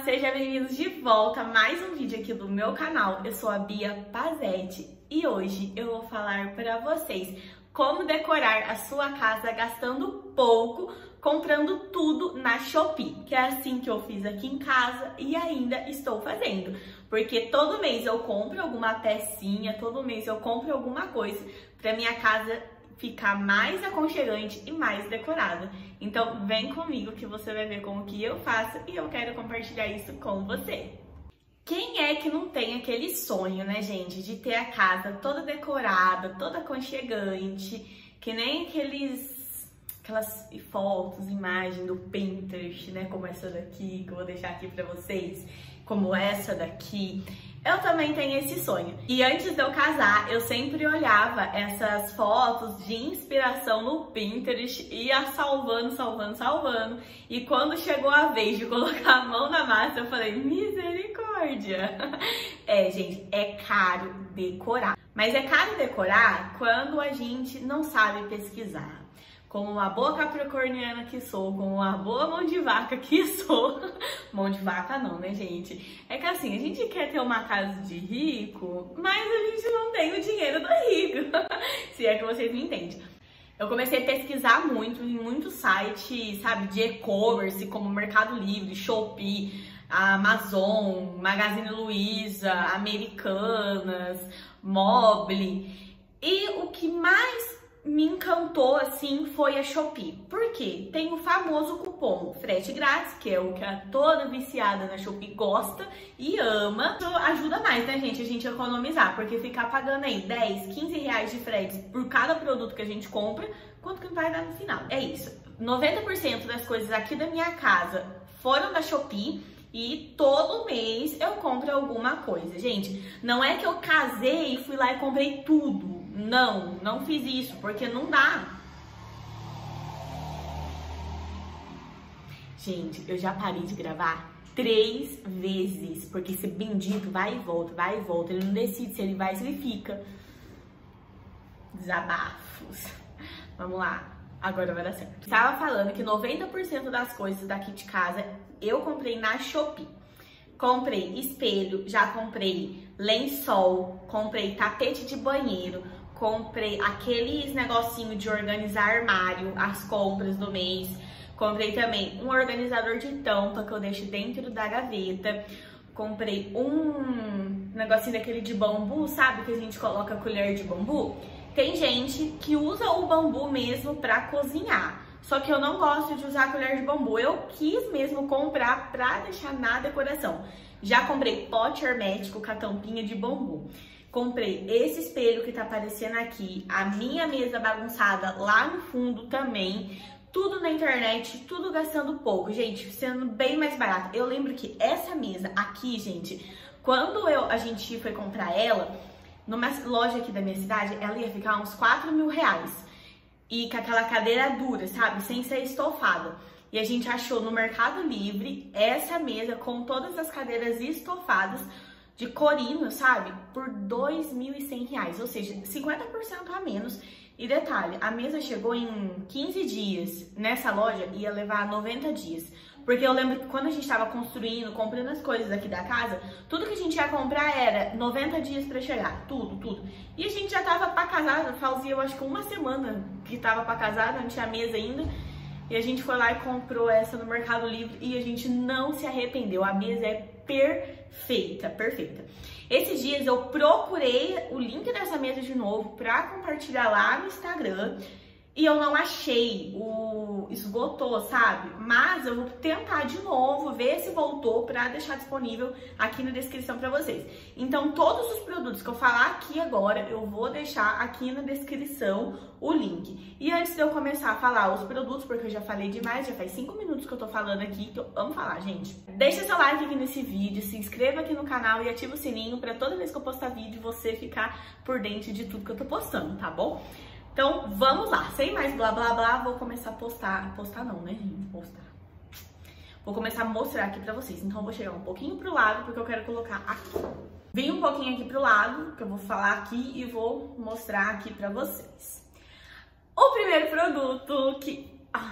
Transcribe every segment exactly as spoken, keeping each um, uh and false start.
sejam bem-vindos de volta a mais um vídeo aqui do meu canal. Eu sou a Bia Pazetti e hoje eu vou falar para vocês como decorar a sua casa gastando pouco, comprando tudo na Shopee, que é assim que eu fiz aqui em casa e ainda estou fazendo, porque todo mês eu compro alguma pecinha, todo mês eu compro alguma coisa para minha casa ficar mais aconchegante e mais decorada. Então vem comigo que você vai ver como que eu faço e eu quero compartilhar isso com você. Quem é que não tem aquele sonho, né, gente, de ter a casa toda decorada, toda aconchegante, que nem aqueles, aquelas fotos, imagens do Pinterest, né, como essa daqui, que eu vou deixar aqui pra vocês, como essa daqui. Eu também tenho esse sonho. E antes de eu casar, eu sempre olhava essas fotos de inspiração no Pinterest, ia salvando, salvando, salvando. E quando chegou a vez de colocar a mão na massa, eu falei, misericórdia! É, gente, é caro decorar. Mas é caro decorar quando a gente não sabe pesquisar. Como uma boa capricorniana que sou, como uma boa mão de vaca que sou. Mão de vaca não, né, gente? É que assim, a gente quer ter uma casa de rico, mas a gente não tem o dinheiro do rico. Se é que vocês me entendem. Eu comecei a pesquisar muito em muitos sites, sabe, de e-commerce, como Mercado Livre, Shopee, Amazon, Magazine Luiza, Americanas, Mobile. E o que mais me encantou, assim, foi a Shopee. Por quê? Tem o famoso cupom frete grátis, que é o que a toda viciada na Shopee gosta e ama. Isso ajuda mais, né, gente, a gente economizar, porque ficar pagando aí dez, quinze reais de frete por cada produto que a gente compra, quanto que vai dar no final? É isso. noventa por cento das coisas aqui da minha casa foram da Shopee e todo mês eu compro alguma coisa. Gente, não é que eu casei e fui lá e comprei tudo. Não, não fiz isso, porque não dá. Gente, eu já parei de gravar três vezes, porque esse bendito vai e volta, vai e volta. Ele não decide se ele vai ou se ele fica. Desabafos. Vamos lá, agora vai dar certo. Estava falando que noventa por cento das coisas daqui de casa eu comprei na Shopee. Comprei espelho, já comprei lençol, comprei tapete de banheiro, comprei aqueles negocinho de organizar armário, as compras do mês. Comprei também um organizador de tampa que eu deixo dentro da gaveta. Comprei um negocinho daquele de bambu, sabe? Que a gente coloca a colher de bambu. Tem gente que usa o bambu mesmo pra cozinhar. Só que eu não gosto de usar a colher de bambu. Eu quis mesmo comprar pra deixar na decoração. Já comprei pote hermético com a tampinha de bambu. Comprei esse espelho que tá aparecendo aqui, a minha mesa bagunçada lá no fundo também, tudo na internet, tudo gastando pouco, gente, sendo bem mais barato. Eu lembro que essa mesa aqui, gente, quando eu, a gente foi comprar ela, numa loja aqui da minha cidade, ela ia ficar uns quatro mil reais. E com aquela cadeira dura, sabe, sem ser estofada. E a gente achou no Mercado Livre essa mesa com todas as cadeiras estofadas, de corino, sabe? Por dois mil e cem reais, ou seja, cinquenta por cento a menos. E detalhe, a mesa chegou em quinze dias. Nessa loja ia levar noventa dias. Porque eu lembro que quando a gente tava construindo, comprando as coisas aqui da casa, tudo que a gente ia comprar era noventa dias pra chegar, tudo, tudo. E a gente já tava pra casar, fazia eu acho que uma semana que tava pra casar, não tinha mesa ainda. E a gente foi lá e comprou essa no Mercado Livre e a gente não se arrependeu. A mesa é perfeita, perfeita. Esses dias eu procurei o link dessa mesa de novo pra compartilhar lá no Instagram e eu não achei, o esgotou, sabe? Mas eu vou tentar de novo, ver se voltou pra deixar disponível aqui na descrição pra vocês. Então todos os produtos que eu falar aqui agora, eu vou deixar aqui na descrição o link. E antes de eu começar a falar os produtos, porque eu já falei demais, já faz cinco minutos que eu tô falando aqui, que eu amo falar, gente. Deixa seu like aqui nesse vídeo, se inscreva aqui no canal e ativa o sininho pra toda vez que eu postar vídeo, você ficar por dentro de tudo que eu tô postando, tá bom? Então, vamos lá. Sem mais blá, blá, blá, vou começar a postar. Postar não, né, gente? Postar. Vou começar a mostrar aqui pra vocês. Então, eu vou chegar um pouquinho pro lado, porque eu quero colocar aqui. Vim um pouquinho aqui pro lado, que eu vou falar aqui e vou mostrar aqui pra vocês. O primeiro produto que... Ai,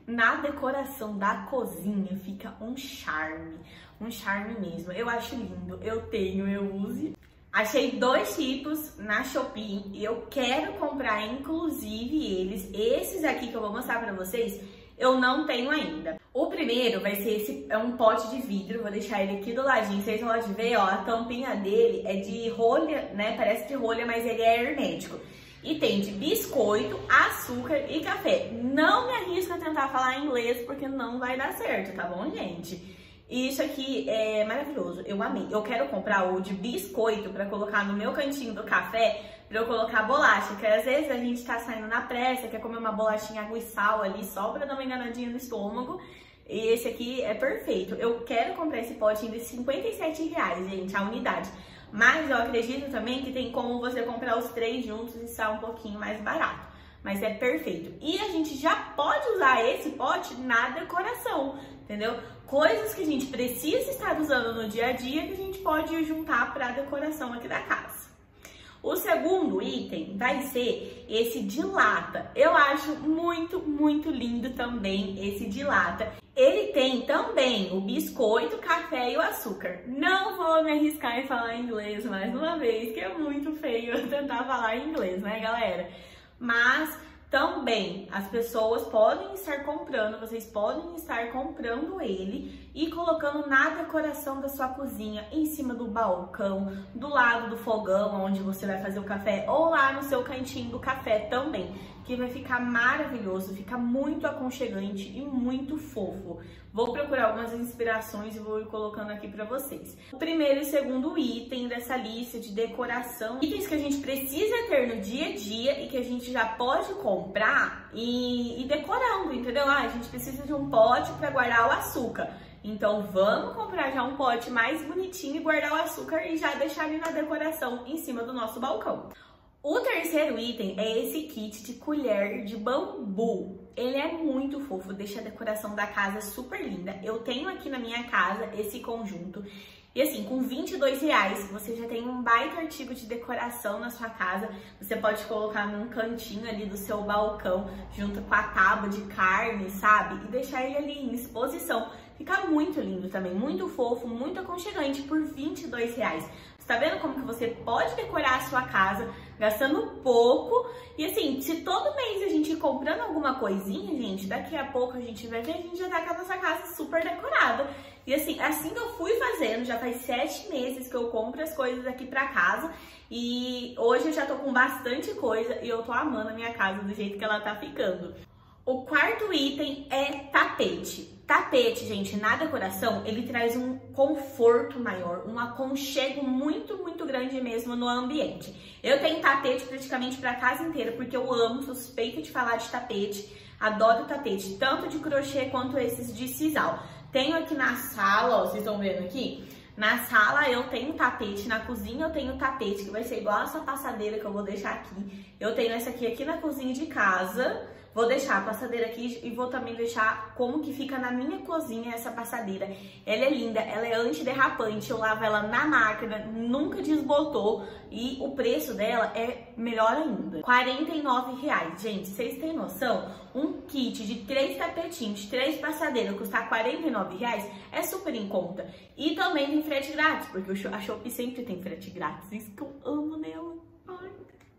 na decoração da cozinha fica um charme, um charme mesmo. Eu acho lindo, eu tenho, eu uso. Achei dois tipos na Shopee e eu quero comprar, inclusive, eles. Esses aqui que eu vou mostrar pra vocês, eu não tenho ainda. O primeiro vai ser esse, é um pote de vidro, vou deixar ele aqui do ladinho, vocês podem ver, ó, a tampinha dele é de rolha, né, parece de rolha, mas ele é hermético. E tem de biscoito, açúcar e café. Não me arrisco a tentar falar inglês porque não vai dar certo, tá bom, gente? Isso aqui é maravilhoso, eu amei. Eu quero comprar o de biscoito pra colocar no meu cantinho do café, pra eu colocar bolacha, que às vezes a gente tá saindo na pressa, quer comer uma bolachinha água e sal ali, só pra dar uma enganadinha no estômago. E esse aqui é perfeito. Eu quero comprar esse potinho de cinquenta e sete reais, gente, a unidade. Mas eu acredito também que tem como você comprar os três juntos e sai um pouquinho mais barato. Mas é perfeito. E a gente já pode usar esse pote na decoração, entendeu? Coisas que a gente precisa estar usando no dia a dia que a gente pode juntar para a decoração aqui da casa. O segundo item vai ser esse de lata. Eu acho muito, muito lindo também esse de lata. Ele tem também o biscoito, o café e o açúcar. Não vou me arriscar em falar inglês mais uma vez, que é muito feio eu tentar falar inglês, né, galera? Mas também as pessoas podem estar comprando, vocês podem estar comprando ele e colocando na decoração da sua cozinha, em cima do balcão, do lado do fogão onde você vai fazer o café, ou lá no seu cantinho do café também, que vai ficar maravilhoso, fica muito aconchegante e muito fofo. Vou procurar algumas inspirações e vou ir colocando aqui pra vocês. O primeiro e segundo item dessa lista de decoração, itens que a gente precisa ter no dia a dia e que a gente já pode comprar e ir decorando, entendeu? Ah, a gente precisa de um pote para guardar o açúcar. Então vamos comprar já um pote mais bonitinho e guardar o açúcar e já deixar ali na decoração em cima do nosso balcão. O terceiro item é esse kit de colher de bambu. Ele é muito fofo, deixa a decoração da casa super linda. Eu tenho aqui na minha casa esse conjunto. E assim, com vinte e dois reais, você já tem um baita artigo de decoração na sua casa. Você pode colocar num cantinho ali do seu balcão, junto com a tábua de carne, sabe? E deixar ele ali em exposição. Fica muito lindo também, muito fofo, muito aconchegante por vinte e dois reais. Você tá vendo como que você pode decorar a sua casa gastando pouco? E assim, se todo mês a gente ir comprando alguma coisinha, gente, daqui a pouco a gente vai ver, a gente já tá com a nossa casa super decorada. E assim, assim que eu fui fazendo, já faz sete meses que eu compro as coisas aqui pra casa. E hoje eu já tô com bastante coisa e eu tô amando a minha casa do jeito que ela tá ficando. O quarto item é tapete. Tapete, gente, na decoração, ele traz um conforto maior, um aconchego muito, muito grande mesmo no ambiente. Eu tenho tapete praticamente pra casa inteira, porque eu amo, sou suspeita de falar de tapete, adoro tapete, tanto de crochê quanto esses de sisal. Tenho aqui na sala, ó, vocês estão vendo aqui? Na sala eu tenho tapete, na cozinha eu tenho tapete, que vai ser igual essa passadeira que eu vou deixar aqui. Eu tenho essa aqui aqui na cozinha de casa. Vou deixar a passadeira aqui e vou também deixar como que fica na minha cozinha essa passadeira. Ela é linda, ela é antiderrapante, eu lavo ela na máquina, nunca desbotou e o preço dela é melhor ainda. quarenta e nove reais, gente, vocês têm noção? Um kit de três tapetinhos, três passadeiras, custar quarenta e nove reais é super em conta. E também tem frete grátis, porque a Shopee sempre tem frete grátis, isso que eu amo nela. Ai.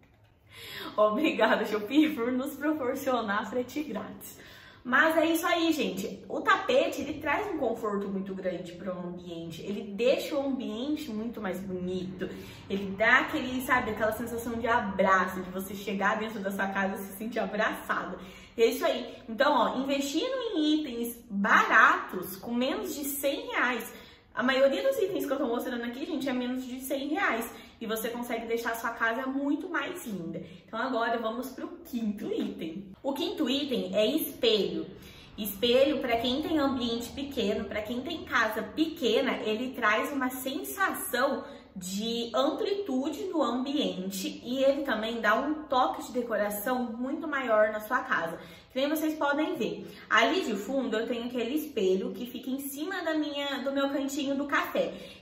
Obrigada, Shopee, por nos proporcionar frete grátis. Mas é isso aí, gente. O tapete, ele traz um conforto muito grande para o ambiente. Ele deixa o ambiente muito mais bonito. Ele dá aquele, sabe, aquela sensação de abraço, de você chegar dentro da sua casa e se sentir abraçado. E é isso aí. Então, ó, investindo em itens baratos, com menos de cem reais, a maioria dos itens que eu tô mostrando aqui, gente, é menos de cem reais. E você consegue deixar a sua casa muito mais linda. Então agora vamos pro quinto item. O quinto item é espelho. Espelho, para quem tem ambiente pequeno, para quem tem casa pequena, ele traz uma sensação de amplitude no ambiente e ele também dá um toque de decoração muito maior na sua casa. Que nem vocês podem ver. Ali de fundo eu tenho aquele espelho que fica em cima da minha, do meu cantinho do café.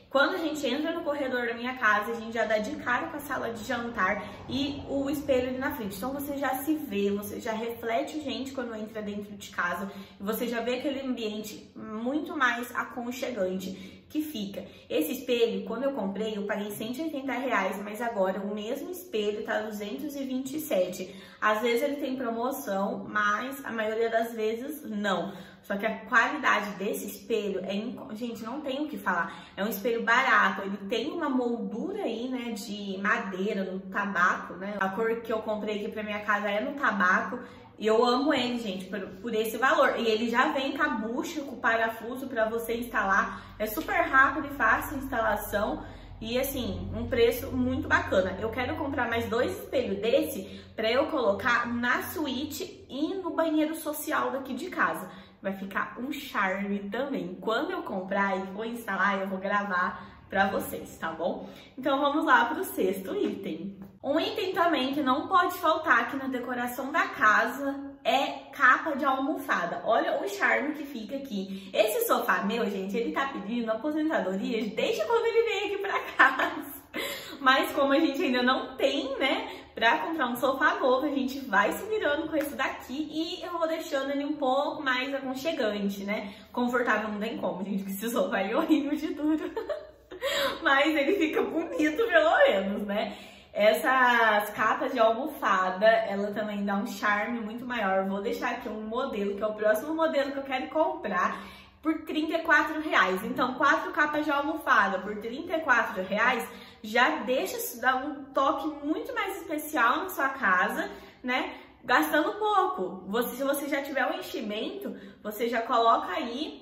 Quando a gente entra no corredor da minha casa, a gente já dá de cara com a sala de jantar e o espelho ali na frente. Então você já se vê, você já reflete gente quando entra dentro de casa e você já vê aquele ambiente muito mais aconchegante que fica. Esse espelho, quando eu comprei, eu paguei cento e oitenta reais, mas agora o mesmo espelho tá duzentos e vinte e sete. Às vezes ele tem promoção, mas a maioria das vezes não. Só que a qualidade desse espelho é... Inc... Gente, não tem o que falar. É um espelho barato, ele tem uma moldura aí, né, de madeira, no tabaco, né? A cor que eu comprei aqui pra minha casa é no tabaco. E eu amo ele, gente, por, por esse valor. E ele já vem com a bucha, com o parafuso pra você instalar. É super rápido e fácil a instalação. E assim, um preço muito bacana. Eu quero comprar mais dois espelhos desse pra eu colocar na suíte e no banheiro social daqui de casa. Vai ficar um charme também. Quando eu comprar e for instalar, eu vou gravar pra vocês, tá bom? Então vamos lá pro sexto item. Um item também que não pode faltar aqui na decoração da casa é capa de almofada. Olha o charme que fica aqui. Esse sofá meu, gente, ele tá pedindo aposentadoria desde quando ele veio aqui pra casa. Mas como a gente ainda não tem, né, pra comprar um sofá novo, a gente vai se virando com esse daqui e eu vou deixando ele um pouco mais aconchegante, né? Confortável não tem como, gente, que esse sofá é horrível de duro. Mas ele fica bonito pelo menos, né? Essas capas de almofada, ela também dá um charme muito maior. Vou deixar aqui um modelo, que é o próximo modelo que eu quero comprar, por trinta e quatro reais. Então, quatro capas de almofada por trinta e quatro reais já deixa dar um toque muito mais especial na sua casa, né? Gastando pouco. Você, se você já tiver um enchimento, você já coloca aí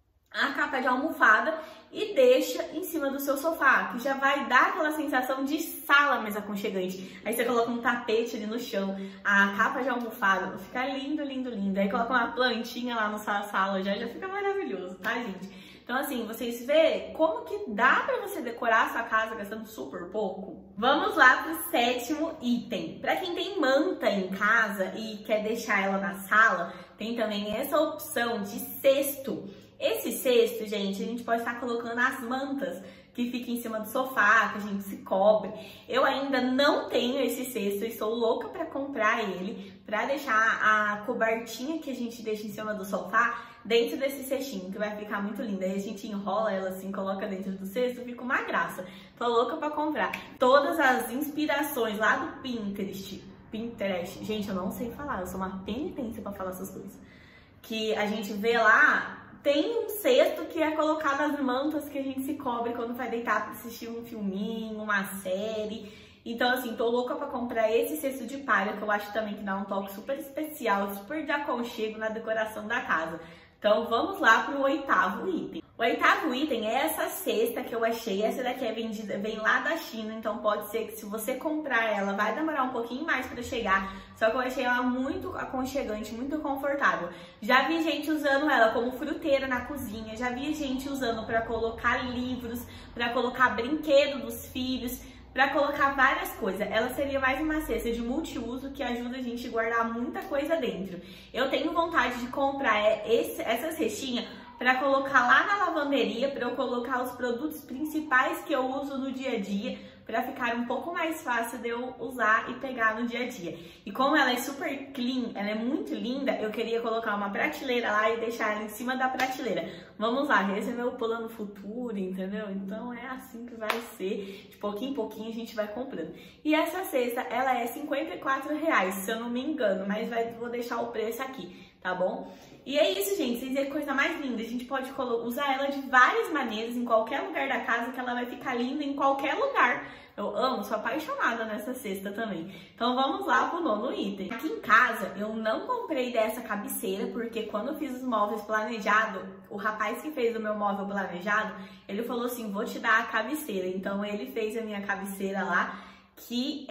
a capa de almofada e deixa em cima do seu sofá, que já vai dar aquela sensação de sala mais aconchegante. Aí você coloca um tapete ali no chão, a capa de almofada, vai ficar lindo, lindo, lindo. Aí coloca uma plantinha lá na sua sala, já, já fica maravilhoso, tá, gente? Então, assim, vocês vê como que dá pra você decorar a sua casa gastando super pouco? Vamos lá pro sétimo item. Pra quem tem manta em casa e quer deixar ela na sala, tem também essa opção de cesto. Esse cesto, gente, a gente pode estar colocando as mantas que fica em cima do sofá, que a gente se cobre. Eu ainda não tenho esse cesto e estou louca para comprar ele, para deixar a cobertinha que a gente deixa em cima do sofá dentro desse cestinho, que vai ficar muito linda. Aí a gente enrola ela assim, coloca dentro do cesto, fica uma graça. Tô louca para comprar. Todas as inspirações lá do Pinterest, Pinterest, gente, eu não sei falar, eu sou uma penitência para falar essas coisas. Que a gente vê lá, tem um cesto que é colocado as mantas que a gente se cobre quando vai deitar pra assistir um filminho, uma série. Então, assim, tô louca pra comprar esse cesto de palha, que eu acho também que dá um toque super especial, super de aconchego na decoração da casa. Então, vamos lá pro oitavo item. O oitavo item é essa cesta que eu achei. Essa daqui é vendida, vem lá da China, então pode ser que se você comprar ela, vai demorar um pouquinho mais para chegar. Só que eu achei ela muito aconchegante, muito confortável. Já vi gente usando ela como fruteira na cozinha, já vi gente usando para colocar livros, para colocar brinquedo dos filhos, para colocar várias coisas. Ela seria mais uma cesta de multiuso que ajuda a gente a guardar muita coisa dentro. Eu tenho vontade de comprar esse, essa cestinha para colocar lá na lavanderia, para eu colocar os produtos principais que eu uso no dia a dia, para ficar um pouco mais fácil de eu usar e pegar no dia a dia. E como ela é super clean, ela é muito linda, eu queria colocar uma prateleira lá e deixar ela em cima da prateleira. Vamos lá, esse é meu plano futuro, entendeu? Então é assim que vai ser, de pouquinho em pouquinho a gente vai comprando. E essa cesta, ela é cinquenta e quatro reais, se eu não me engano, mas vai, vou deixar o preço aqui, tá bom? E é isso, gente, vocês veem que coisa mais linda. A gente pode usar ela de várias maneiras, em qualquer lugar da casa, que ela vai ficar linda em qualquer lugar. Eu amo, sou apaixonada nessa cesta também. Então vamos lá pro nono item. Aqui em casa, eu não comprei dessa cabeceira, porque quando eu fiz os móveis planejados, o rapaz que fez o meu móvel planejado, ele falou assim, vou te dar a cabeceira. Então ele fez a minha cabeceira lá, que é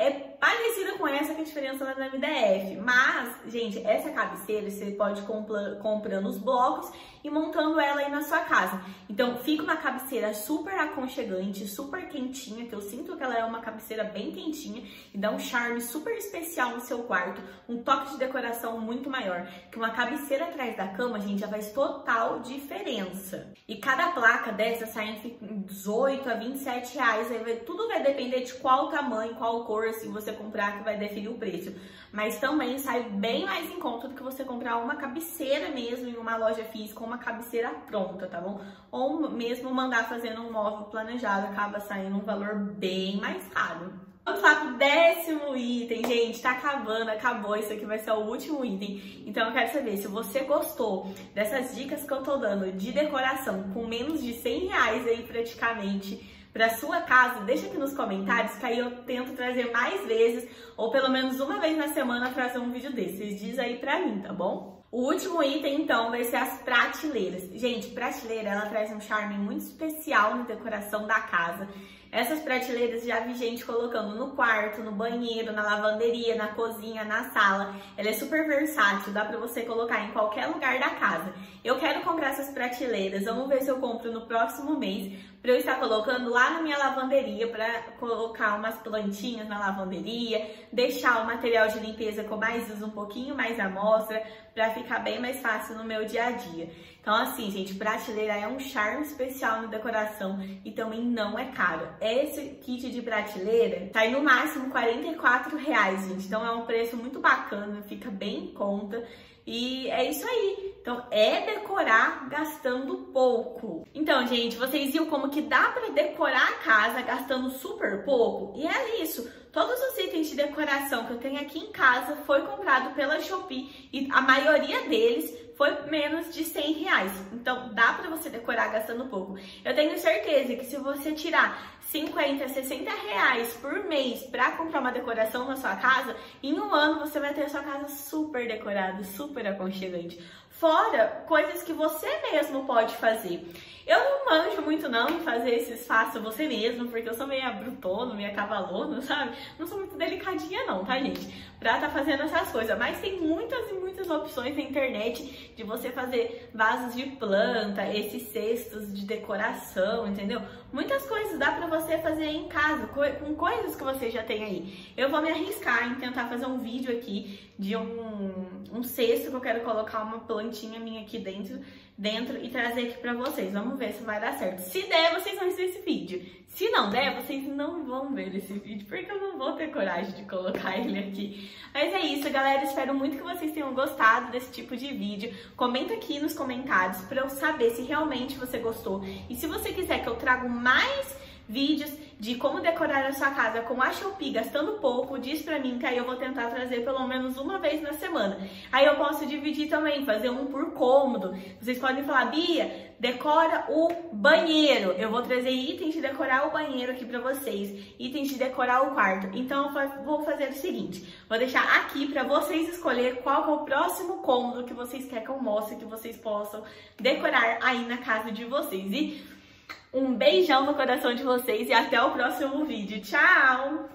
parecida com essa que a diferença lá na M D F. Mas, gente, essa cabeceira você pode comprar, comprando os blocos e montando ela aí na sua casa. Então, fica uma cabeceira super aconchegante, super quentinha, que eu sinto que ela é uma cabeceira bem quentinha e dá um charme super especial no seu quarto, um toque de decoração muito maior. Que uma cabeceira atrás da cama, gente, já faz total diferença. E cada placa dessa sai entre dezoito a vinte e sete reais, aí vai, tudo vai depender de qual tamanho, qual cor, se você comprar, que vai definir o preço. Mas também sai bem mais em conta do que você comprar uma cabeceira mesmo em uma loja física, uma cabeceira pronta, tá bom? Ou mesmo mandar fazendo um móvel planejado, acaba saindo um valor bem mais caro. Vamos lá pro décimo item, gente, tá acabando, acabou, isso aqui vai ser o último item. Então eu quero saber se você gostou dessas dicas que eu tô dando de decoração com menos de cem reais aí praticamente pra sua casa, deixa aqui nos comentários que aí eu tento trazer mais vezes, ou pelo menos uma vez na semana trazer um vídeo desses. Diz aí pra mim, tá bom? O último item, então, vai ser as prateleiras. Gente, prateleira, ela traz um charme muito especial na decoração da casa. Essas prateleiras já vi gente colocando no quarto, no banheiro, na lavanderia, na cozinha, na sala. Ela é super versátil, dá pra você colocar em qualquer lugar da casa. Eu quero comprar essas prateleiras, vamos ver se eu compro no próximo mês, pra eu estar colocando lá na minha lavanderia, pra colocar umas plantinhas na lavanderia, deixar o material de limpeza com mais uso um pouquinho mais à mostra, pra ficar bem mais fácil no meu dia a dia. Então assim, gente, prateleira é um charme especial na decoração e também não é caro. Esse kit de prateleira tá no máximo quarenta e quatro reais, gente. Então é um preço muito bacana, fica bem em conta. E é isso aí. Então é decorar gastando pouco. Então, gente, vocês viram como que dá pra decorar a casa gastando super pouco? E é isso. Todos os itens de decoração que eu tenho aqui em casa foi comprado pela Shopee e a maioria deles foi menos de cem reais. Então dá pra você decorar gastando pouco. Eu tenho certeza que se você tirar cinquenta, sessenta reais por mês pra comprar uma decoração na sua casa, em um ano você vai ter a sua casa super decorada, super aconchegante. Fora coisas que você mesmo pode fazer. Eu não manjo muito não em fazer esses faça você mesmo, porque eu sou meio brutona, meio cavalona, sabe? Não sou muito delicadinha não, tá, gente? Pra tá fazendo essas coisas. Mas tem muitas e muitas opções na internet de você fazer vasos de planta, esses cestos de decoração, entendeu? Muitas coisas dá pra você fazer em casa, com coisas que você já tem aí. Eu vou me arriscar em tentar fazer um vídeo aqui de um, um cesto que eu quero colocar uma plantinha minha aqui dentro, dentro e trazer aqui pra vocês. Vamos ver se vai dar certo. Se der, vocês vão ver esse vídeo. Se não der, vocês não vão ver esse vídeo, porque eu não vou ter coragem de colocar ele aqui. Mas é isso, galera. Espero muito que vocês tenham gostado desse tipo de vídeo. Comenta aqui nos comentários pra eu saber se realmente você gostou. E se você quiser que eu traga mais vídeos de como decorar a sua casa com a Shopee gastando pouco, diz pra mim que aí eu vou tentar trazer pelo menos uma vez na semana. Aí eu posso dividir também, fazer um por cômodo. Vocês podem falar, Bia, decora o banheiro. Eu vou trazer itens de decorar o banheiro aqui pra vocês, itens de decorar o quarto. Então eu vou fazer o seguinte, vou deixar aqui pra vocês escolher qual é o próximo cômodo que vocês querem que eu mostre, que vocês possam decorar aí na casa de vocês. E um beijão no coração de vocês e até o próximo vídeo. Tchau!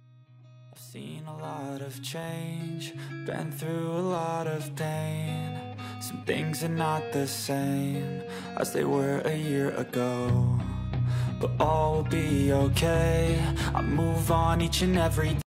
I've seen a lot of change, been through a lot of pain. Some things are not the same as they were a year ago, but all will be okay. I move on each and every day.